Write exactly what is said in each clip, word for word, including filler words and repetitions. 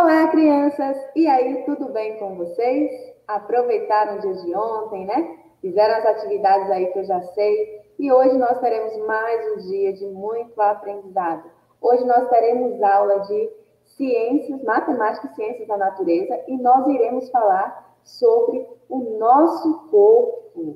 Olá, crianças! E aí, tudo bem com vocês? Aproveitaram o dia de ontem, né? Fizeram as atividades aí que eu já sei. E hoje nós teremos mais um dia de muito aprendizado. Hoje nós teremos aula de ciências, matemática e ciências da natureza e nós iremos falar sobre o nosso corpo.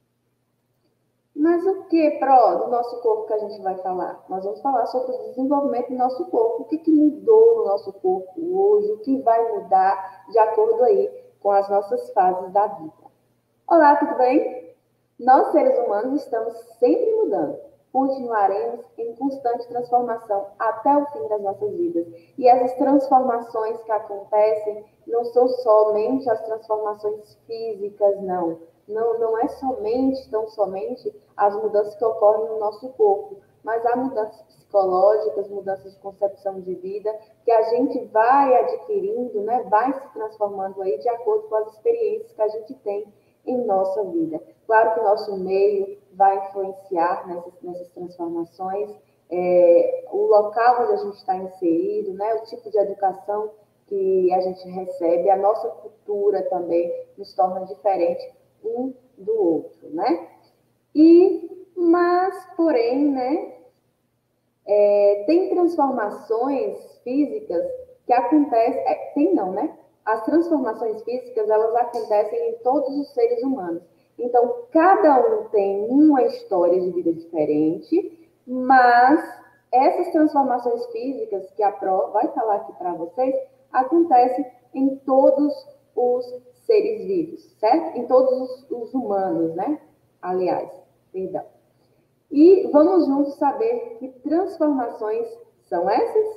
Mas o que, Pro, do nosso corpo que a gente vai falar? Nós vamos falar sobre o desenvolvimento do nosso corpo. O que, que mudou no nosso corpo hoje? O que vai mudar de acordo aí com as nossas fases da vida? Olá, tudo bem? Nós, seres humanos, estamos sempre mudando. Continuaremos em constante transformação até o fim das nossas vidas. E essas transformações que acontecem não são somente as transformações físicas, não. Não, não é somente, tão somente, as mudanças que ocorrem no nosso corpo, mas há mudanças psicológicas, mudanças de concepção de vida, que a gente vai adquirindo, né, vai se transformando aí de acordo com as experiências que a gente tem em nossa vida. Claro que o nosso meio vai influenciar nessas, nessas transformações, é, o local onde a gente está inserido, né, o tipo de educação que a gente recebe, a nossa cultura também nos torna diferente um do outro, né? E, mas, porém, né, é, tem transformações físicas que acontecem, é, tem não, né? As transformações físicas, elas acontecem em todos os seres humanos. Então, cada um tem uma história de vida diferente, mas essas transformações físicas que a Pro vai falar aqui para vocês, acontecem em todos os seres vivos, certo? Em todos os, os humanos, né? Aliás, perdão. E vamos juntos saber que transformações são essas?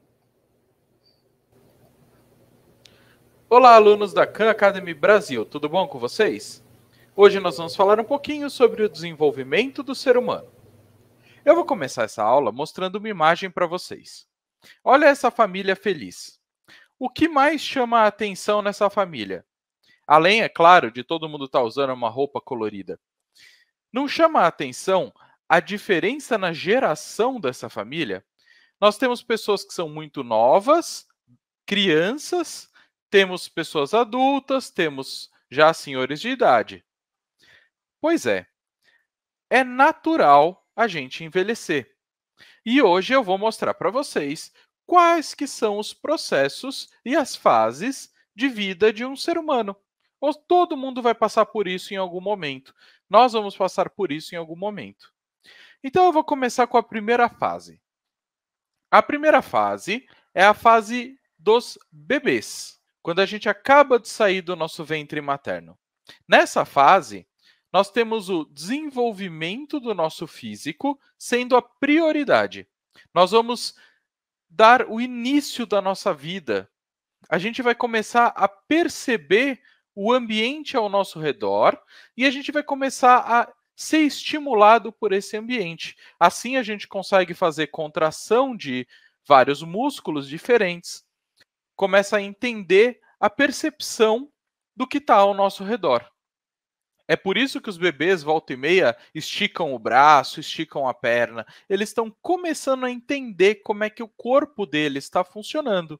Olá, alunos da Khan Academy Brasil, tudo bom com vocês? Hoje nós vamos falar um pouquinho sobre o desenvolvimento do ser humano. Eu vou começar essa aula mostrando uma imagem para vocês. Olha essa família feliz. O que mais chama a atenção nessa família? Além, é claro, de todo mundo estar usando uma roupa colorida. Não chama a atenção a diferença na geração dessa família? Nós temos pessoas que são muito novas, crianças, temos pessoas adultas, temos já senhores de idade. Pois é, é natural a gente envelhecer. E hoje eu vou mostrar para vocês quais que são os processos e as fases de vida de um ser humano. Todo mundo vai passar por isso em algum momento. Nós vamos passar por isso em algum momento. Então eu vou começar com a primeira fase. A primeira fase é a fase dos bebês, quando a gente acaba de sair do nosso ventre materno. Nessa fase, nós temos o desenvolvimento do nosso físico sendo a prioridade. Nós vamos dar o início da nossa vida. A gente vai começar a perceber o ambiente ao nosso redor e a gente vai começar a ser estimulado por esse ambiente. Assim, a gente consegue fazer contração de vários músculos diferentes, começa a entender a percepção do que está ao nosso redor. É por isso que os bebês, volta e meia, esticam o braço, esticam a perna. Eles estão começando a entender como é que o corpo deles está funcionando.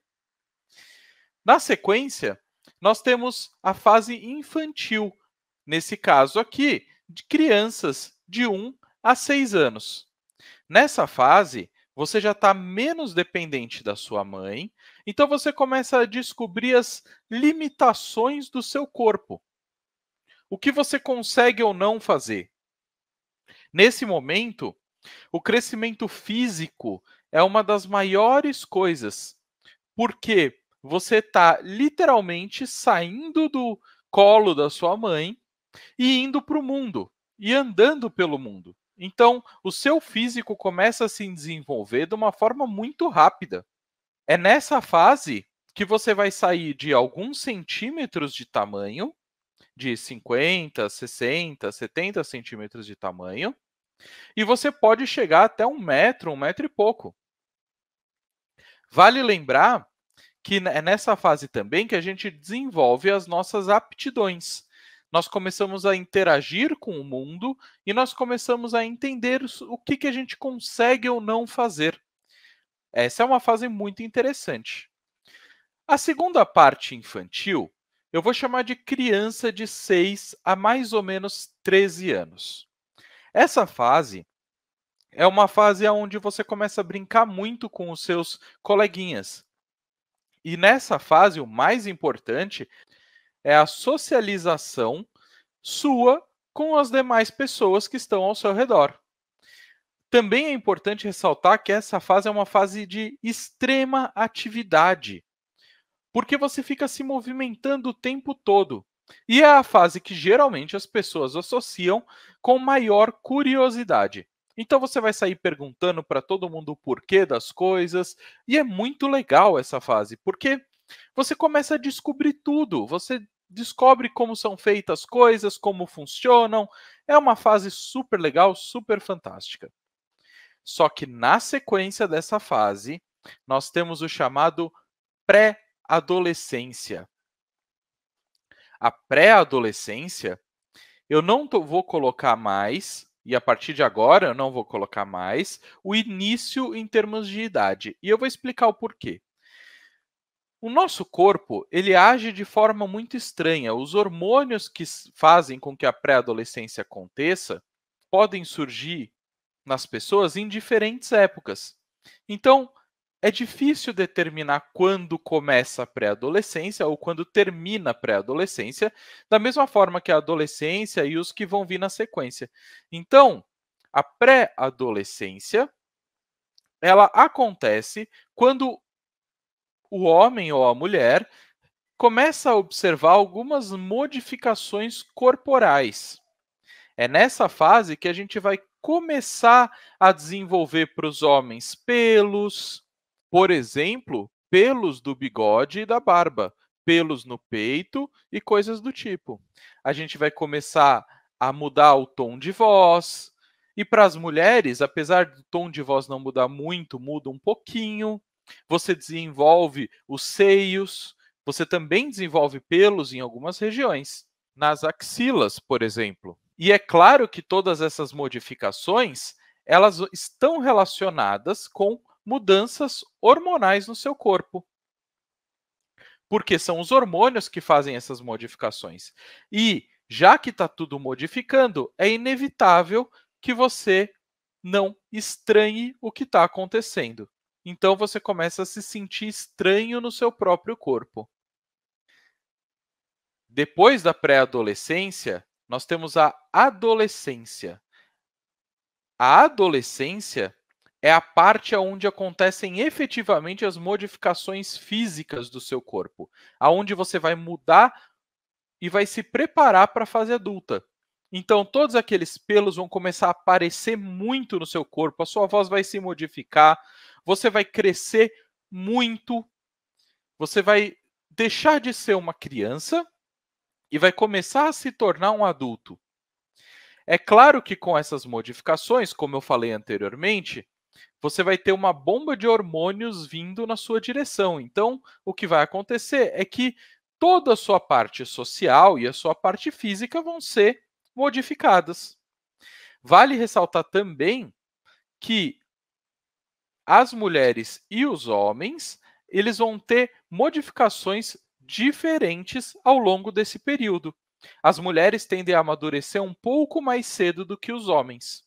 Na sequência, nós temos a fase infantil. Nesse caso aqui, de crianças de um a seis anos. Nessa fase, você já está menos dependente da sua mãe, então você começa a descobrir as limitações do seu corpo. O que você consegue ou não fazer. Nesse momento, o crescimento físico é uma das maiores coisas, porque você está literalmente saindo do colo da sua mãe e indo para o mundo, e andando pelo mundo. Então, o seu físico começa a se desenvolver de uma forma muito rápida. É nessa fase que você vai sair de alguns centímetros de tamanho, de cinquenta, sessenta, setenta centímetros de tamanho, e você pode chegar até um metro, um metro e pouco. Vale lembrar que é nessa fase também que a gente desenvolve as nossas aptidões. Nós começamos a interagir com o mundo e nós começamos a entender o que, que a gente consegue ou não fazer. Essa é uma fase muito interessante. A segunda parte infantil, eu vou chamar de criança de seis a mais ou menos treze anos. Essa fase é uma fase onde você começa a brincar muito com os seus coleguinhas. E nessa fase, o mais importante é a socialização sua com as demais pessoas que estão ao seu redor. Também é importante ressaltar que essa fase é uma fase de extrema atividade, porque você fica se movimentando o tempo todo. E é a fase que geralmente as pessoas associam com maior curiosidade. Então você vai sair perguntando para todo mundo o porquê das coisas, e é muito legal essa fase, porque você começa a descobrir tudo, você descobre como são feitas as coisas, como funcionam. É uma fase super legal, super fantástica. Só que na sequência dessa fase, nós temos o chamado pré-adolescência. A pré-adolescência, eu não tô, vou colocar mais, e a partir de agora eu não vou colocar mais, o início em termos de idade. E eu vou explicar o porquê. O nosso corpo, ele age de forma muito estranha. Os hormônios que fazem com que a pré-adolescência aconteça podem surgir nas pessoas em diferentes épocas. Então, é difícil determinar quando começa a pré-adolescência ou quando termina a pré-adolescência, da mesma forma que a adolescência e os que vão vir na sequência. Então, a pré-adolescência, ela acontece quando o homem ou a mulher começa a observar algumas modificações corporais. É nessa fase que a gente vai começar a desenvolver para os homens pelos, por exemplo, pelos do bigode e da barba, pelos no peito e coisas do tipo. A gente vai começar a mudar o tom de voz. E para as mulheres, apesar do tom de voz não mudar muito, muda um pouquinho. Você desenvolve os seios, você também desenvolve pelos em algumas regiões, nas axilas, por exemplo. E é claro que todas essas modificações, elas estão relacionadas com mudanças hormonais no seu corpo. Porque são os hormônios que fazem essas modificações. E, já que está tudo modificando, é inevitável que você não estranhe o que está acontecendo. Então, você começa a se sentir estranho no seu próprio corpo. Depois da pré-adolescência, nós temos a adolescência. A adolescência é a parte onde acontecem efetivamente as modificações físicas do seu corpo, aonde você vai mudar e vai se preparar para a fase adulta. Então, todos aqueles pelos vão começar a aparecer muito no seu corpo, a sua voz vai se modificar, você vai crescer muito, você vai deixar de ser uma criança e vai começar a se tornar um adulto. É claro que com essas modificações, como eu falei anteriormente, você vai ter uma bomba de hormônios vindo na sua direção. Então, o que vai acontecer é que toda a sua parte social e a sua parte física vão ser modificadas. Vale ressaltar também que as mulheres e os homens, eles vão ter modificações diferentes ao longo desse período. As mulheres tendem a amadurecer um pouco mais cedo do que os homens.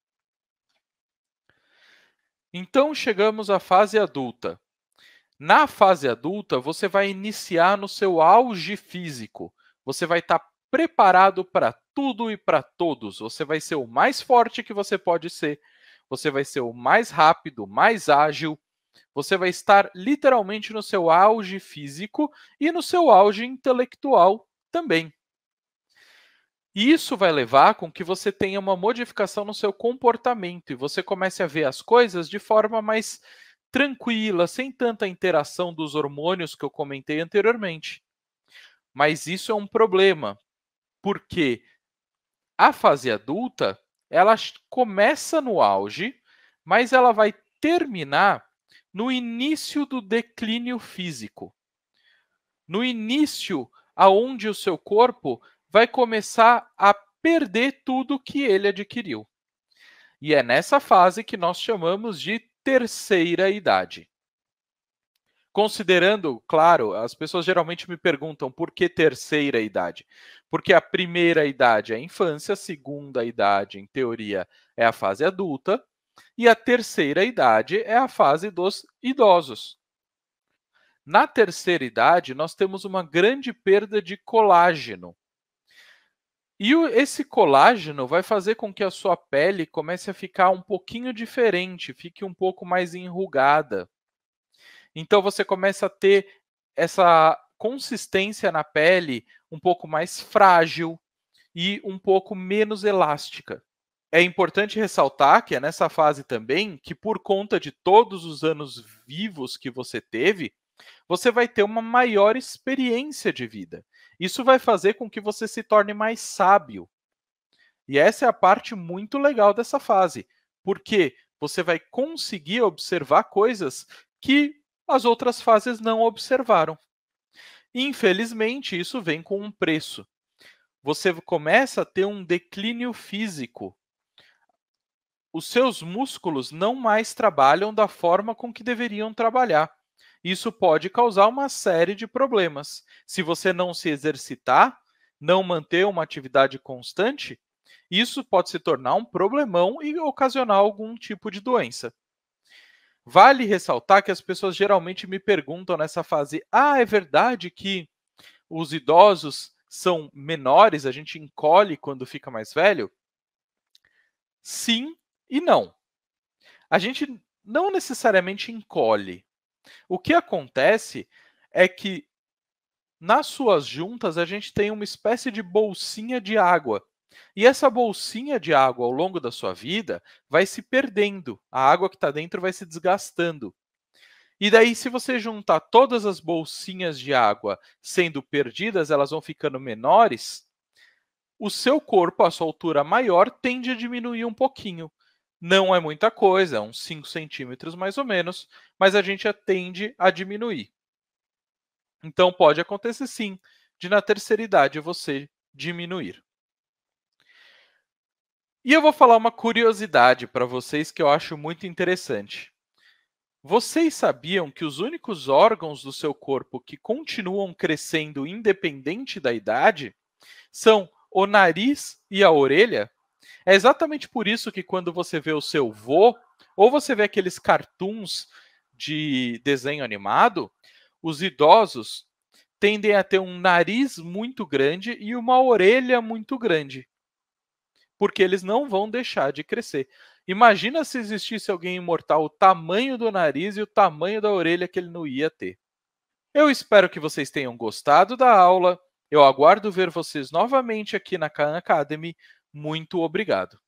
Então, chegamos à fase adulta. Na fase adulta, você vai iniciar no seu auge físico. Você vai estar preparado para tudo e para todos. Você vai ser o mais forte que você pode ser. Você vai ser o mais rápido, mais ágil. Você vai estar literalmente no seu auge físico e no seu auge intelectual também. Isso vai levar com que você tenha uma modificação no seu comportamento e você comece a ver as coisas de forma mais tranquila, sem tanta interação dos hormônios que eu comentei anteriormente. Mas isso é um problema, porque a fase adulta, ela começa no auge, mas ela vai terminar no início do declínio físico. No início, aonde o seu corpo vai começar a perder tudo que ele adquiriu. E é nessa fase que nós chamamos de terceira idade. Considerando, claro, as pessoas geralmente me perguntam por que terceira idade? Porque a primeira idade é a infância, a segunda idade, em teoria, é a fase adulta, e a terceira idade é a fase dos idosos. Na terceira idade, nós temos uma grande perda de colágeno. E o, esse colágeno vai fazer com que a sua pele comece a ficar um pouquinho diferente, fique um pouco mais enrugada. Então você começa a ter essa consistência na pele um pouco mais frágil e um pouco menos elástica. É importante ressaltar que é nessa fase também que, por conta de todos os anos vivos que você teve, você vai ter uma maior experiência de vida. Isso vai fazer com que você se torne mais sábio. E essa é a parte muito legal dessa fase, porque você vai conseguir observar coisas que as outras fases não observaram. Infelizmente, isso vem com um preço. Você começa a ter um declínio físico. Os seus músculos não mais trabalham da forma com que deveriam trabalhar. Isso pode causar uma série de problemas. Se você não se exercitar, não manter uma atividade constante, isso pode se tornar um problemão e ocasionar algum tipo de doença. Vale ressaltar que as pessoas geralmente me perguntam nessa fase: ah, é verdade que os idosos são menores, a gente encolhe quando fica mais velho? Sim e não. A gente não necessariamente encolhe. O que acontece é que nas suas juntas a gente tem uma espécie de bolsinha de água. E essa bolsinha de água, ao longo da sua vida, vai se perdendo. A água que está dentro vai se desgastando. E daí, se você juntar todas as bolsinhas de água sendo perdidas, elas vão ficando menores, o seu corpo, a sua altura maior, tende a diminuir um pouquinho. Não é muita coisa, uns cinco centímetros mais ou menos, mas a gente tende a diminuir. Então, pode acontecer sim, de na terceira idade você diminuir. E eu vou falar uma curiosidade para vocês que eu acho muito interessante. Vocês sabiam que os únicos órgãos do seu corpo que continuam crescendo independente da idade são o nariz e a orelha? É exatamente por isso que quando você vê o seu vô, ou você vê aqueles cartoons de desenho animado, os idosos tendem a ter um nariz muito grande e uma orelha muito grande, porque eles não vão deixar de crescer. Imagina se existisse alguém imortal, o tamanho do nariz e o tamanho da orelha que ele não ia ter. Eu espero que vocês tenham gostado da aula. Eu aguardo ver vocês novamente aqui na Khan Academy. Muito obrigado.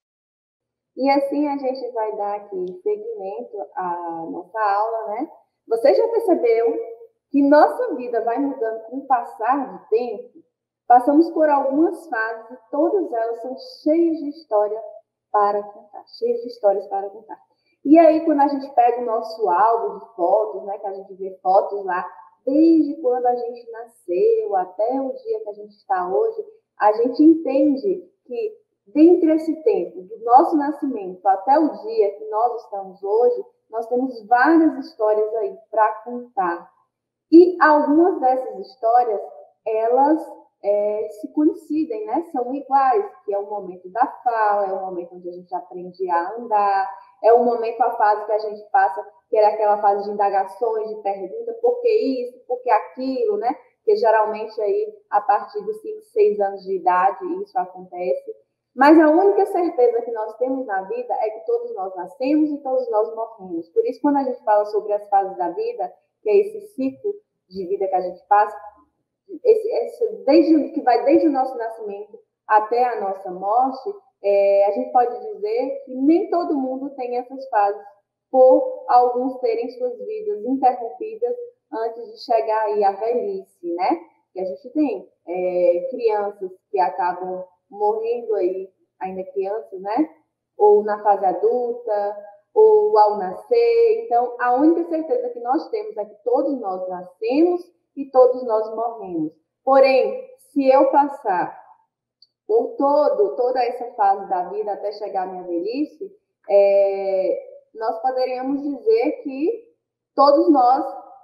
E assim a gente vai dar aqui seguimento à nossa aula, né? Você já percebeu que nossa vida vai mudando com o passar do tempo? Passamos por algumas fases e todas elas são cheias de história para contar, cheias de histórias para contar. E aí, quando a gente pega o nosso álbum de fotos, né, que a gente vê fotos lá, desde quando a gente nasceu até o dia que a gente está hoje, a gente entende que, dentre esse tempo, do nosso nascimento até o dia que nós estamos hoje, nós temos várias histórias aí para contar. E algumas dessas histórias, elas é, se coincidem, né? São iguais, que é o momento da fala, é o momento onde a gente aprende a andar, é o momento, a fase que a gente passa, que era aquela fase de indagações, de pergunta, por que isso, por que aquilo, né? Que geralmente aí, a partir dos cinco, seis anos de idade, isso acontece. Mas a única certeza que nós temos na vida é que todos nós nascemos e todos nós morremos. Por isso, quando a gente fala sobre as fases da vida, que é esse ciclo de vida que a gente passa, esse, esse, desde, que vai desde o nosso nascimento até a nossa morte, é, a gente pode dizer que nem todo mundo tem essas fases, por alguns terem suas vidas interrompidas antes de chegar aí à velhice, né? Que a gente tem é, crianças que acabam morrendo aí, ainda crianças, né? Ou na fase adulta, ou ao nascer. Então, a única certeza que nós temos é que todos nós nascemos e todos nós morremos. Porém, se eu passar por todo, toda essa fase da vida até chegar à minha velhice, é, nós poderíamos dizer que todos nós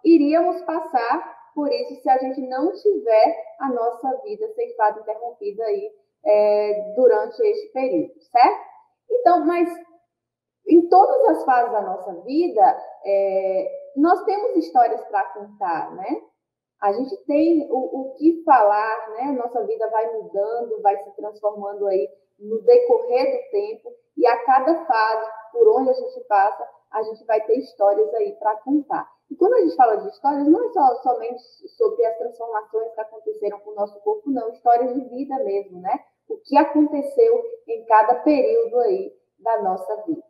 iríamos passar por isso se a gente não tiver a nossa vida ceifada, interrompida aí é, durante este período, certo? Então, mas em todas as fases da nossa vida, é, nós temos histórias para contar, né? A gente tem o, o que falar, né? Nossa vida vai mudando, vai se transformando aí no decorrer do tempo, e a cada fase, por onde a gente passa, a gente vai ter histórias aí para contar. E quando a gente fala de histórias, não é só, somente sobre as transformações que aconteceram com o nosso corpo, não, histórias de vida mesmo, né? O que aconteceu em cada período aí da nossa vida.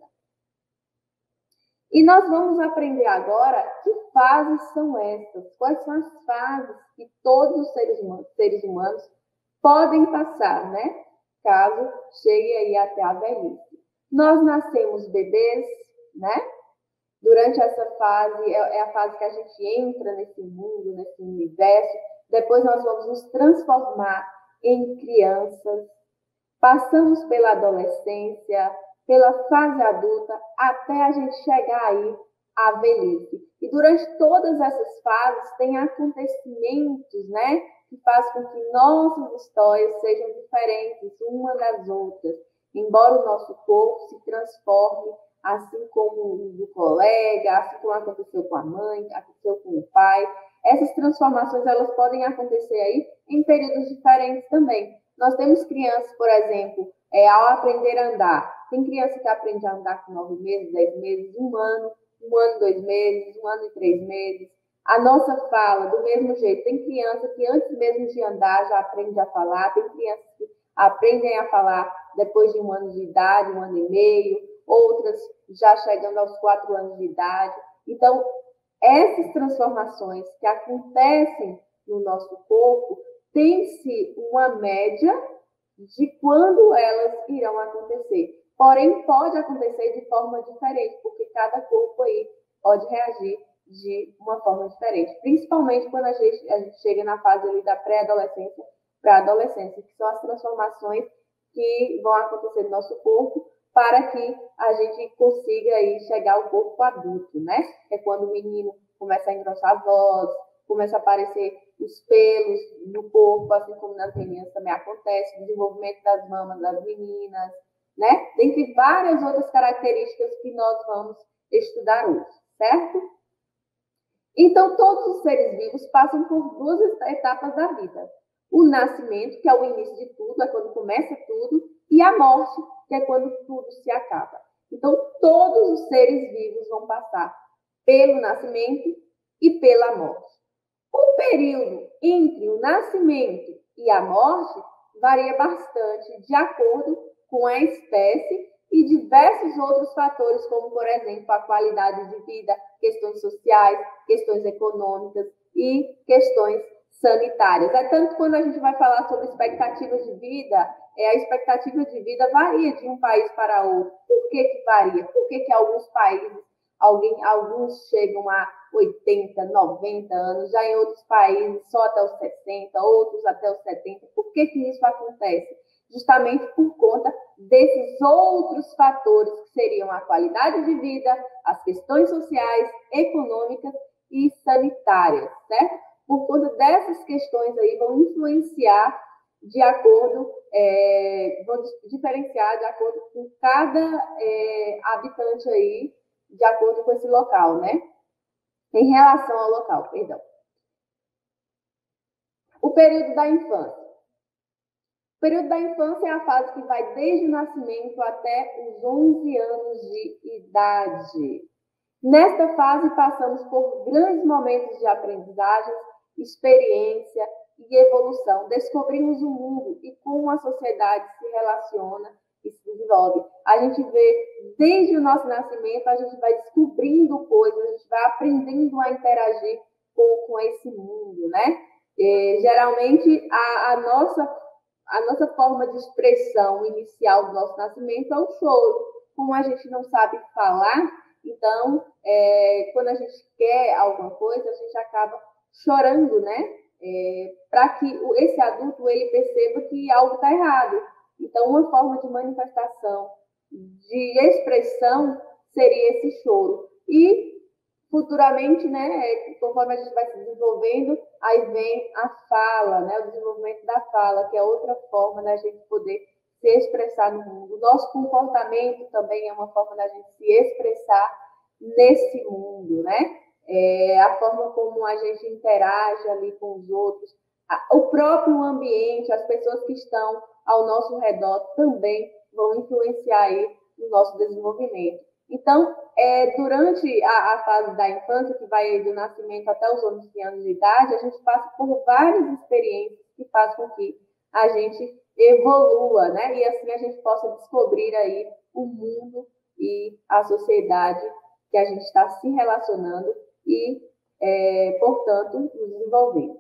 E nós vamos aprender agora que fases são essas, quais são as fases que todos os seres humanos, seres humanos podem passar, né? Caso chegue aí até a velhice. Nós nascemos bebês, né? Durante essa fase, é a fase que a gente entra nesse mundo, nesse universo. Depois nós vamos nos transformar em crianças. Passamos pela adolescência, pela fase adulta, até a gente chegar aí à velhice. E durante todas essas fases, tem acontecimentos, né? Que fazem com que nossas histórias sejam diferentes uma das outras. Embora o nosso corpo se transforme, assim como o do colega, assim como aconteceu com a mãe, aconteceu com o pai. Essas transformações, elas podem acontecer aí em períodos diferentes também. Nós temos crianças, por exemplo, é, ao aprender a andar. Tem criança que aprende a andar com nove meses, dez meses, um ano, um ano, dois meses, um ano e três meses. A nossa fala, do mesmo jeito. Tem criança que antes mesmo de andar já aprende a falar. Tem crianças que aprendem a falar depois de um ano de idade, um ano e meio. Outras já chegando aos quatro anos de idade. Então, essas transformações que acontecem no nosso corpo, tem-se uma média de quando elas irão acontecer. Porém, pode acontecer de forma diferente, porque cada corpo aí pode reagir de uma forma diferente. Principalmente quando a gente, a gente chega na fase ali da pré-adolescência para a adolescência, que são as transformações que vão acontecer no nosso corpo para que a gente consiga aí chegar ao corpo adulto, né? É quando o menino começa a engrossar a voz, começa a aparecer os pelos no corpo, assim como nas meninas também acontece, o desenvolvimento das mamas das meninas, né? Dentre várias outras características que nós vamos estudar hoje, certo? Então, todos os seres vivos passam por duas etapas da vida. O nascimento, que é o início de tudo, é quando começa tudo, e a morte, que é quando tudo se acaba. Então, todos os seres vivos vão passar pelo nascimento e pela morte. O período entre o nascimento e a morte varia bastante de acordo com a espécie e diversos outros fatores, como, por exemplo, a qualidade de vida, questões sociais, questões econômicas e questões sanitárias. É tanto quando a gente vai falar sobre expectativas de vida, é, a expectativa de vida varia de um país para outro. Por que que varia? Por que que alguns países, alguém, alguns chegam a oitenta, noventa anos, já em outros países só até os sessenta, outros até os setenta. Por que que isso acontece? Justamente por conta desses outros fatores que seriam a qualidade de vida, as questões sociais, econômicas e sanitárias, certo? Por conta dessas questões aí vão influenciar de acordo, é, vão diferenciar de acordo com cada é, habitante aí, de acordo com esse local, né? Em relação ao local, perdão. O período da infância. O período da infância é a fase que vai desde o nascimento até os onze anos de idade. Nesta fase, passamos por grandes momentos de aprendizagem, experiência e evolução. Descobrimos o mundo e como a sociedade se relaciona e se desenvolve. A gente vê, desde o nosso nascimento, a gente vai descobrindo coisas, a gente vai aprendendo a interagir com, com esse mundo, né? E, geralmente, a, a, nossa, a nossa forma de expressão inicial do nosso nascimento é o choro. Como a gente não sabe falar, então, é, quando a gente quer alguma coisa, a gente acaba chorando, né? É, para que esse adulto ele perceba que algo está errado. Então, uma forma de manifestação, de expressão, seria esse choro. E futuramente, né, conforme a gente vai se desenvolvendo, aí vem a fala, né, o desenvolvimento da fala, que é outra forma da gente poder se expressar no mundo. O nosso comportamento também é uma forma da gente se expressar nesse mundo, né? É, a forma como a gente interage ali com os outros, a, o próprio ambiente, as pessoas que estão ao nosso redor também vão influenciar aí no nosso desenvolvimento. Então, é, durante a, a fase da infância, que vai do nascimento até os onze anos de idade, a gente passa por várias experiências que fazem com que a gente evolua, né? E assim a gente possa descobrir aí o mundo e a sociedade que a gente está se relacionando e, é, portanto, nos desenvolvendo.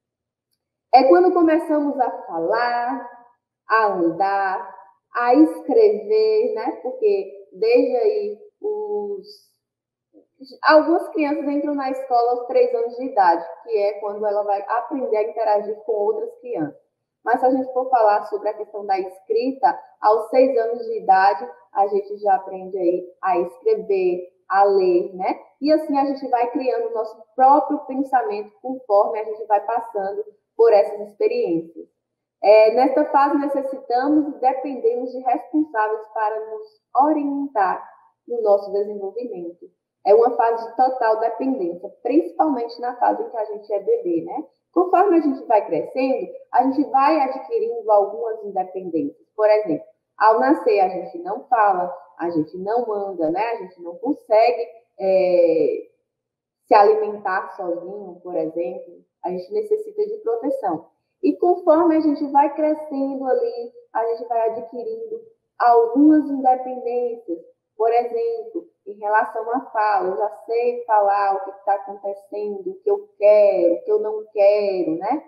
É quando começamos a falar, a andar, a escrever, né? Porque desde aí os... algumas crianças entram na escola aos três anos de idade, que é quando ela vai aprender a interagir com outras crianças. Mas se a gente for falar sobre a questão da escrita, aos seis anos de idade, a gente já aprende aí a escrever, a ler, né? E assim a gente vai criando o nosso próprio pensamento conforme a gente vai passando por essas experiências. É, nesta fase, necessitamos e dependemos de responsáveis para nos orientar no nosso desenvolvimento. É uma fase de total dependência, principalmente na fase em que a gente é bebê, né? Conforme a gente vai crescendo, a gente vai adquirindo algumas independências. Por exemplo, ao nascer, a gente não fala, a gente não anda, né? A gente não consegue é, se alimentar sozinho, por exemplo. A gente necessita de proteção. E conforme a gente vai crescendo ali, a gente vai adquirindo algumas independências. Por exemplo, em relação à fala, eu já sei falar o que está acontecendo, o que eu quero, o que eu não quero, né?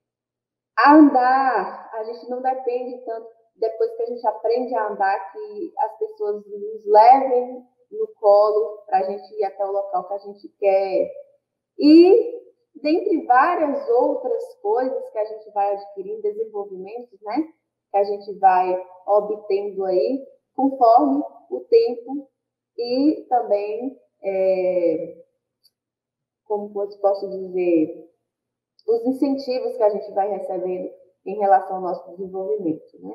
A andar, a gente não depende tanto, depois que a gente aprende a andar, que as pessoas nos levem no colo para a gente ir até o local que a gente quer. E, dentre várias outras coisas que a gente vai adquirindo, desenvolvimentos, né? Que a gente vai obtendo aí, conforme o tempo e também, é, como posso dizer, os incentivos que a gente vai recebendo em relação ao nosso desenvolvimento, né?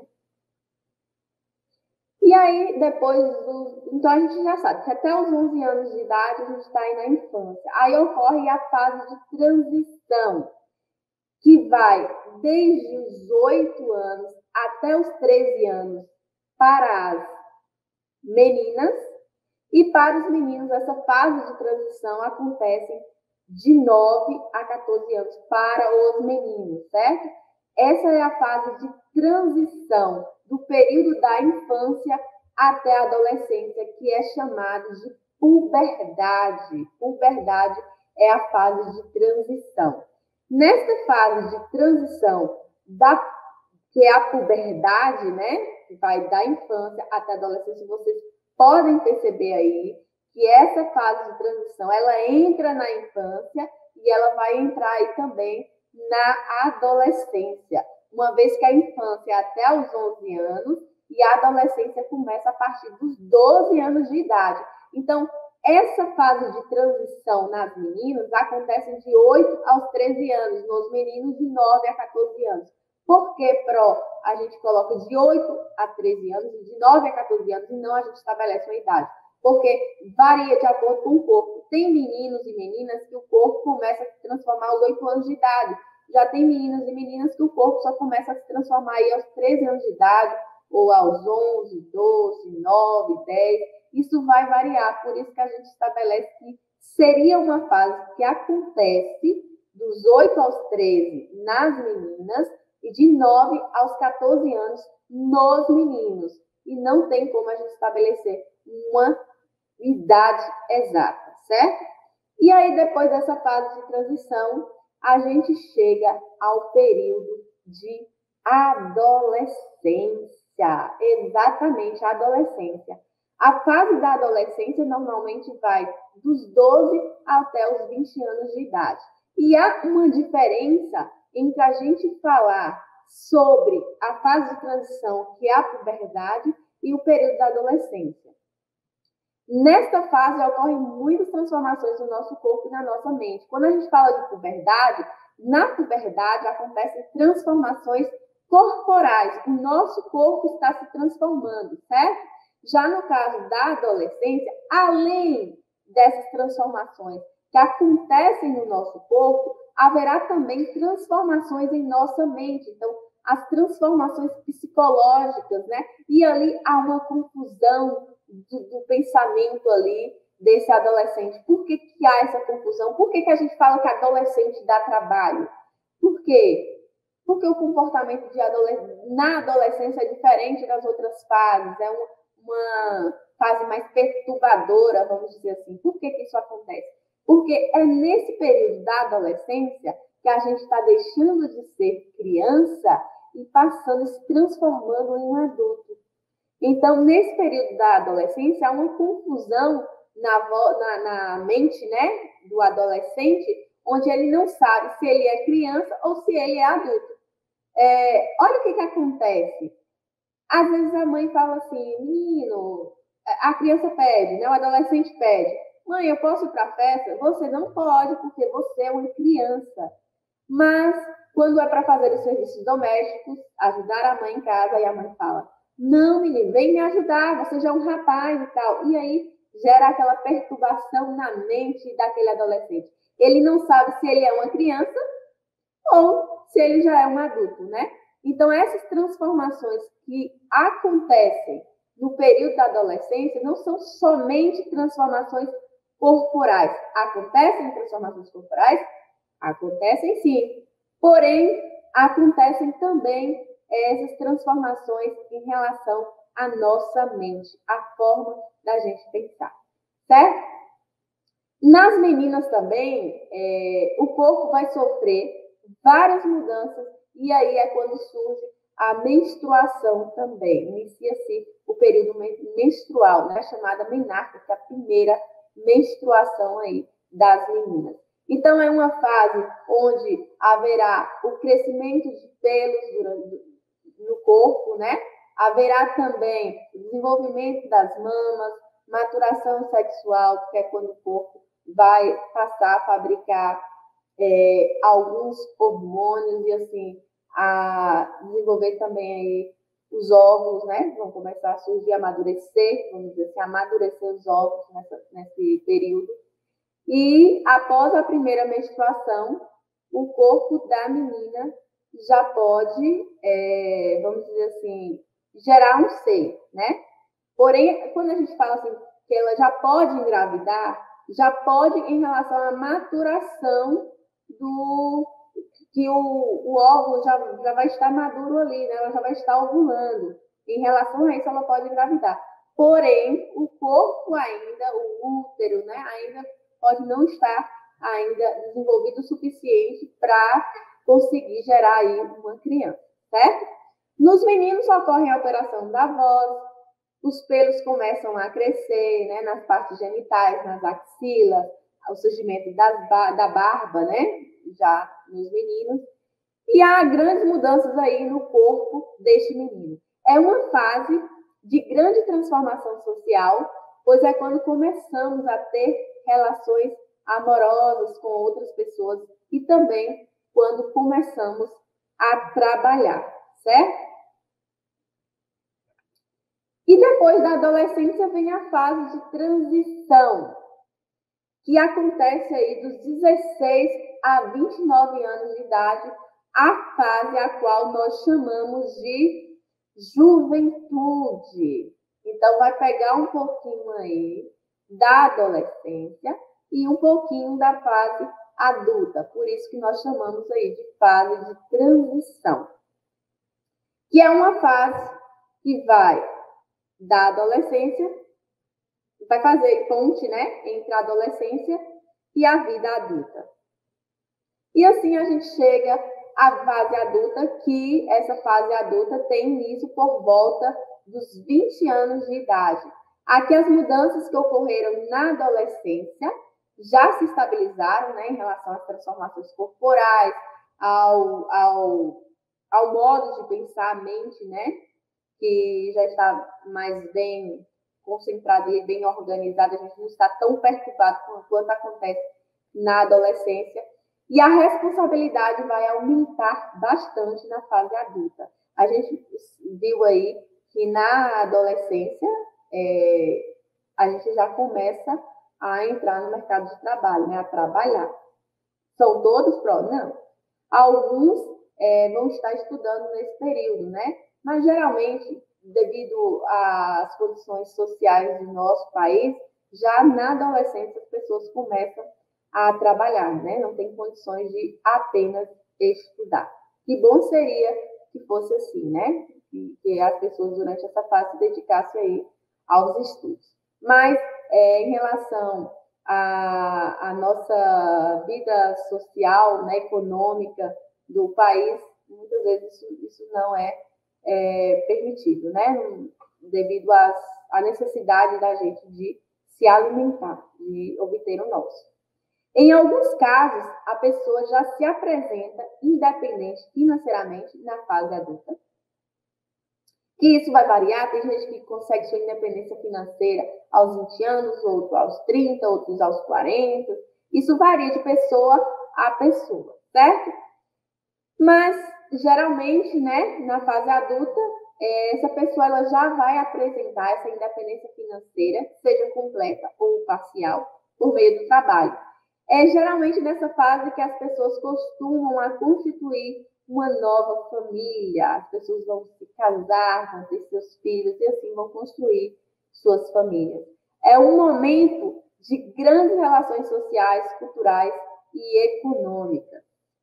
E aí, depois do... Então, a gente já sabe que até os onze anos de idade a gente está aí na infância. Aí ocorre a fase de transição, que vai desde os oito anos até os treze anos para as meninas, e para os meninos essa fase de transição acontece de nove a quatorze anos para os meninos, certo? Essa é a fase de transição do período da infância até a adolescência, que é chamada de puberdade. Puberdade é a fase de transição. Nesta fase de transição, da, que é a puberdade, né, que vai da infância até a adolescência, vocês podem perceber aí que essa fase de transição, ela entra na infância e ela vai entrar aí também na adolescência, uma vez que a infância é até os onze anos e a adolescência começa a partir dos doze anos de idade. Então, essa fase de transição nas meninas acontece de oito aos treze anos, nos meninos de nove a quatorze anos. Por que, Pro, a gente coloca de oito a treze anos e de nove a quatorze anos e não a gente estabelece uma idade? Porque varia de acordo com o corpo. Tem meninos e meninas que o corpo começa a se transformar aos oito anos de idade. Já tem meninos e meninas que o corpo só começa a se transformar aí aos treze anos de idade, ou aos onze, doze, nove, dez. Isso vai variar, por isso que a gente estabelece que seria uma fase que acontece dos oito aos treze nas meninas e de nove aos quatorze anos nos meninos. E não tem como a gente estabelecer uma idade exata, certo? E aí, depois dessa fase de transição, a gente chega ao período de adolescência. Exatamente, a adolescência. A fase da adolescência normalmente vai dos doze até os vinte anos de idade. E há uma diferença entre a gente falar sobre a fase de transição, que é a puberdade, e o período da adolescência. Nesta fase ocorrem muitas transformações no nosso corpo e na nossa mente. Quando a gente fala de puberdade, na puberdade acontecem transformações corporais. O nosso corpo está se transformando, certo? Já no caso da adolescência, além dessas transformações que acontecem no nosso corpo, haverá também transformações em nossa mente. Então, as transformações psicológicas, né? E ali há uma confusão do, do pensamento ali desse adolescente. Por que, que há essa confusão? Por que, que a gente fala que adolescente dá trabalho? Por quê? Porque o comportamento de adolescente, na adolescência é diferente das outras fases. É uma, uma fase mais perturbadora, vamos dizer assim. Por que, que isso acontece? Porque é nesse período da adolescência que a gente está deixando de ser criança e passando, se transformando em um adulto. Então, nesse período da adolescência, há uma confusão na, na, na mente, né, do adolescente, onde ele não sabe se ele é criança ou se ele é adulto. É, olha o que, que acontece. Às vezes a mãe fala assim, menino, a criança pede, né, o adolescente pede, mãe, eu posso ir para a festa? Você não pode, porque você é uma criança. Mas, quando é para fazer os serviços domésticos, ajudar a mãe em casa, aí a mãe fala, não, menino, vem me ajudar, você já é um rapaz e tal. E aí gera aquela perturbação na mente daquele adolescente. Ele não sabe se ele é uma criança ou se ele já é um adulto, né? Então, essas transformações que acontecem no período da adolescência não são somente transformações corporais. Acontecem transformações corporais? Acontecem sim. Porém, acontecem também essas transformações em relação à nossa mente, à forma da gente pensar, certo? Nas meninas também, é, o corpo vai sofrer várias mudanças e aí é quando surge a menstruação também. Inicia-se o período menstrual, né, chamada menarca, que é a primeira menstruação aí das meninas. Então, é uma fase onde haverá o crescimento de pelos durante, no corpo, né? Haverá também o desenvolvimento das mamas, maturação sexual, que é quando o corpo vai passar a fabricar é, alguns hormônios e, assim, a desenvolver também aí os óvulos, né? Vão começar a surgir, amadurecer, vamos dizer assim, amadurecer os óvulos nessa, nesse período. E após a primeira menstruação, o corpo da menina já pode, é, vamos dizer assim, gerar um seio, né? Porém, quando a gente fala assim, que ela já pode engravidar, já pode em relação à maturação do... que o, o óvulo já, já vai estar maduro ali, né? Ela já vai estar ovulando. Em relação a isso, ela pode engravidar. Porém, o corpo ainda, o útero, né? Ainda pode não estar ainda desenvolvido o suficiente para conseguir gerar aí uma criança, certo? Nos meninos ocorre a alteração da voz, os pelos começam a crescer, né, nas partes genitais, nas axilas, o surgimento das, da barba, né, já nos meninos, e há grandes mudanças aí no corpo deste menino. É uma fase de grande transformação social, pois é quando começamos a ter relações amorosas com outras pessoas e também quando começamos a trabalhar, certo? E depois da adolescência vem a fase de transição, que acontece aí dos dezesseis a vinte e nove anos de idade, a fase a qual nós chamamos de juventude. Então, vai pegar um pouquinho aí da adolescência e um pouquinho da fase adulta. Por isso que nós chamamos aí de fase de transição. Que é uma fase que vai da adolescência, vai fazer ponte, né, entre a adolescência e a vida adulta. E assim a gente chega à fase adulta, que essa fase adulta tem início por volta dos vinte anos de idade. Aqui as mudanças que ocorreram na adolescência já se estabilizaram, né, em relação às transformações corporais, ao, ao, ao modo de pensar a mente, né, que já está mais bem concentrado e bem organizado, a gente não está tão perturbado quanto acontece na adolescência. E a responsabilidade vai aumentar bastante na fase adulta. A gente viu aí que na adolescência é, a gente já começa a entrar no mercado de trabalho, né, a trabalhar. São todos pró? Não. Alguns é, vão estar estudando nesse período, né? Mas geralmente, devido às condições sociais do nosso país, já na adolescência as pessoas começam a trabalhar, né? Não tem condições de apenas estudar. Que bom seria que fosse assim, né? Que, que as pessoas durante essa fase se dedicassem aí aos estudos. Mas é, em relação à, à nossa vida social, né, econômica do país, muitas vezes isso, isso não é, é permitido, né? Devido às, à necessidade da gente de se alimentar, de obter o nosso. Em alguns casos, a pessoa já se apresenta independente financeiramente na fase adulta. Que isso vai variar, tem gente que consegue sua independência financeira aos vinte anos, outros aos trinta, outros aos quarenta. Isso varia de pessoa a pessoa, certo? Mas, geralmente, né, na fase adulta, essa pessoa ela já vai apresentar essa independência financeira, seja completa ou parcial, por meio do trabalho. É geralmente nessa fase que as pessoas costumam a constituir uma nova família. As pessoas vão se casar, vão ter seus filhos e assim vão construir suas famílias. É um momento de grandes relações sociais, culturais e econômicas.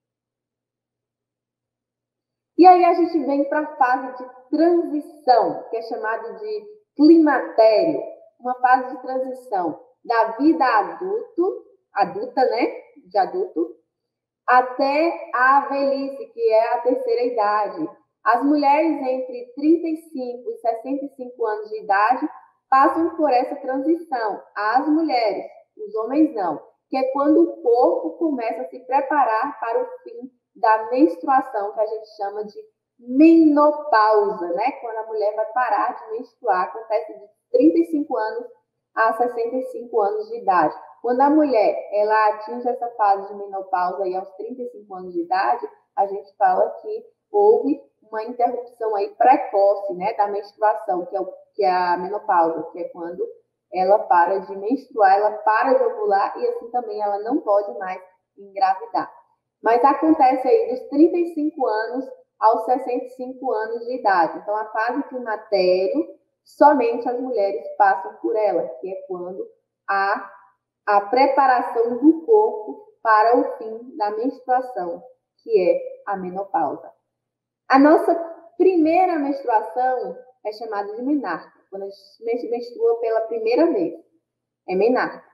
E aí a gente vem para a fase de transição, que é chamada de climatério, uma fase de transição da vida adulto, adulta, né, de adulto, até a velhice, que é a terceira idade. As mulheres entre trinta e cinco e sessenta e cinco anos de idade passam por essa transição. As mulheres, os homens não, que é quando o corpo começa a se preparar para o fim da menstruação, que a gente chama de menopausa, né? Quando a mulher vai parar de menstruar, acontece de trinta e cinco anos a sessenta e cinco anos de idade. Quando a mulher ela atinge essa fase de menopausa aí aos trinta e cinco anos de idade, a gente fala que houve uma interrupção aí precoce, né, da menstruação, que é, o, que é a menopausa, que é quando ela para de menstruar, ela para de ovular e assim também ela não pode mais engravidar. Mas acontece aí dos trinta e cinco anos aos sessenta e cinco anos de idade. Então, a fase climatério, somente as mulheres passam por ela, que é quando há a preparação do corpo para o fim da menstruação, que é a menopausa. A nossa primeira menstruação é chamada de menarca, quando a gente menstrua pela primeira vez. É menarca.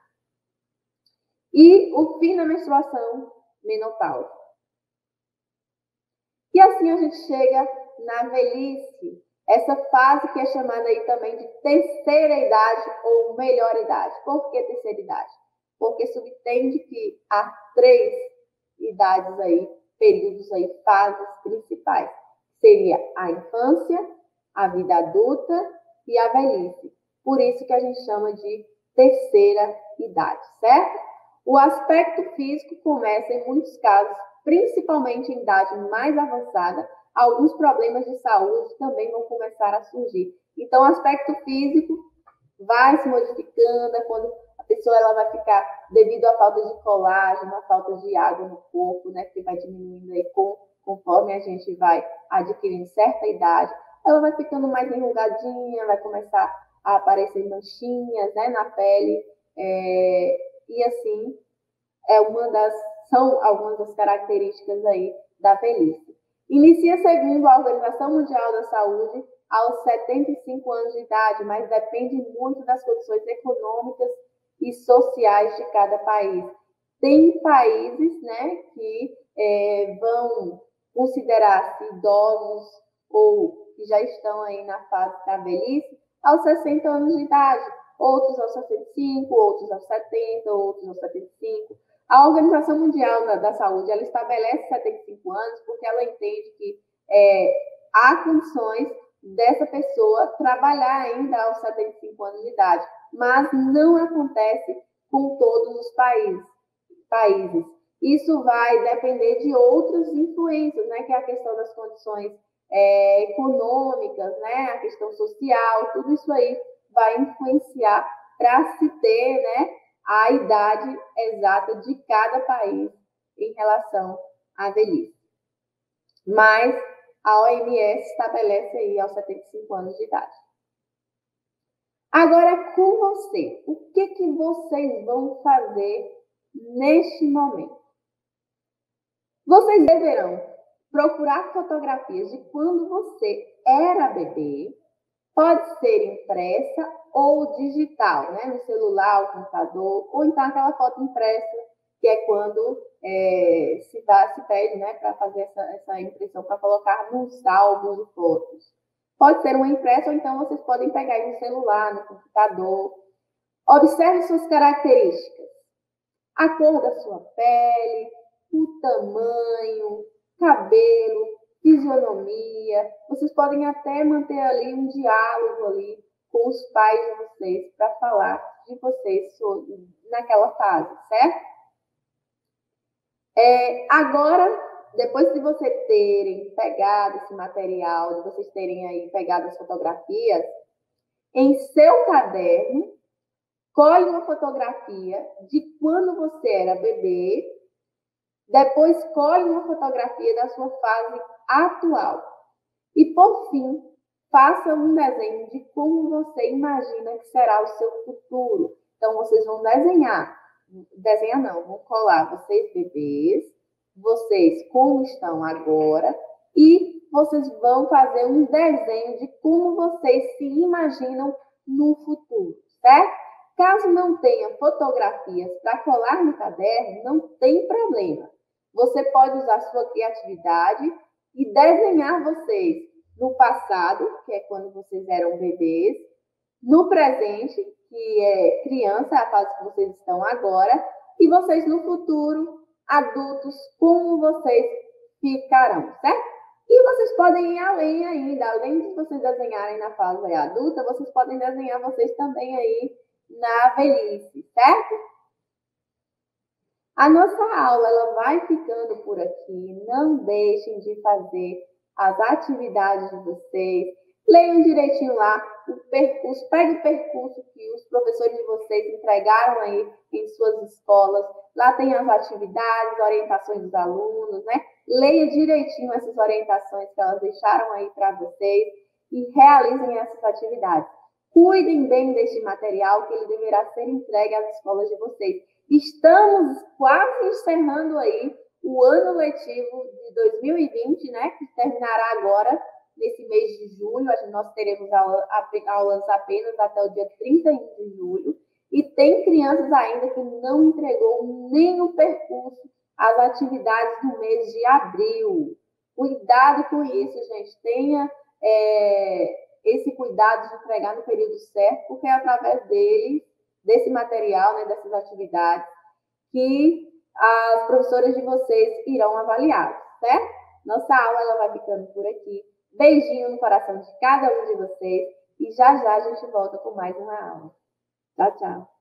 E o fim da menstruação, menopausa. E assim a gente chega na velhice, essa fase que é chamada aí também de terceira idade ou melhor idade. Por que terceira idade? Porque subtende que há três idades aí, períodos aí, fases principais. Seria a infância, a vida adulta e a velhice. Por isso que a gente chama de terceira idade, certo? O aspecto físico começa em muitos casos, principalmente em idade mais avançada, alguns problemas de saúde também vão começar a surgir. Então, o aspecto físico vai se modificando, quando a pessoa ela vai ficar, devido à falta de colágeno, à falta de água no corpo, né, que vai diminuindo aí com, conforme a gente vai adquirindo certa idade, ela vai ficando mais enrugadinha, vai começar a aparecer manchinhas, né, na pele, é, e assim, é uma das, são algumas das características aí da velhice. Inicia segundo a Organização Mundial da Saúde aos setenta e cinco anos de idade, mas depende muito das condições econômicas e sociais de cada país. Tem países, né, que é, vão considerar-se idosos ou que já estão aí na fase da velhice aos sessenta anos de idade, outros aos sessenta e cinco, outros aos setenta, outros aos setenta e cinco. A Organização Mundial da Saúde ela estabelece setenta e cinco anos porque ela entende que é, há condições dessa pessoa trabalhar ainda aos setenta e cinco anos de idade, mas não acontece com todos os países. países. Isso vai depender de outras influências, né, que é a questão das condições é, econômicas, né, a questão social, tudo isso aí vai influenciar para se ter, né, a idade exata de cada país em relação à velhice. Mas a O M S estabelece aí aos setenta e cinco anos de idade. Agora, com você, o que, que vocês vão fazer neste momento? Vocês deverão procurar fotografias de quando você era bebê, pode ser impressa ou digital, né? No celular, no computador, ou então aquela foto impressa, que é quando é, se, dá, se pede, né, para fazer essa, essa impressão, para colocar nos álbuns de fotos. Pode ser uma impressa, ou então vocês podem pegar aí no celular, no computador. Observe suas características. A cor da sua pele, o tamanho, cabelo, fisionomia. Vocês podem até manter ali um diálogo ali com os pais de vocês para falar de vocês sobre, naquela fase, certo? É, agora, depois de vocês terem pegado esse material, de vocês terem aí pegado as fotografias, em seu caderno, colhe uma fotografia de quando você era bebê, depois colhe uma fotografia da sua fase atual. E, por fim, faça um desenho de como você imagina que será o seu futuro. Então, vocês vão desenhar, desenhar não, vão colar vocês bebês, vocês como estão agora, e vocês vão fazer um desenho de como vocês se imaginam no futuro, certo? Caso não tenha fotografias para colar no caderno, não tem problema. Você pode usar sua criatividade e desenhar vocês no passado, que é quando vocês eram bebês, no presente, que é criança, a fase que vocês estão agora, e vocês no futuro, adultos, como vocês ficarão, certo? E vocês podem ir além ainda, além de vocês desenharem na fase adulta, vocês podem desenhar vocês também aí na velhice, certo? A nossa aula ela vai ficando por aqui. Não deixem de fazer as atividades de vocês. Leiam direitinho lá o percurso, pegue o percurso que os professores de vocês entregaram aí em suas escolas. Lá tem as atividades, orientações dos alunos, né? Leia direitinho essas orientações que elas deixaram aí para vocês e realizem essas atividades. Cuidem bem deste material, que ele deverá ser entregue às escolas de vocês. Estamos quase encerrando aí o ano letivo de dois mil e vinte, né? Que terminará agora, nesse mês de julho. Nós teremos aulas apenas até o dia trinta e um de julho. E tem crianças ainda que não entregou nem o percurso, as atividades do mês de abril. Cuidado com isso, gente. Tenha... É... esse cuidado de entregar no período certo, porque é através dele, desse material, né, dessas atividades, que as professoras de vocês irão avaliar, certo? Nossa aula ela vai ficando por aqui. Beijinho no coração de cada um de vocês e já já a gente volta com mais uma aula. Tchau, tchau.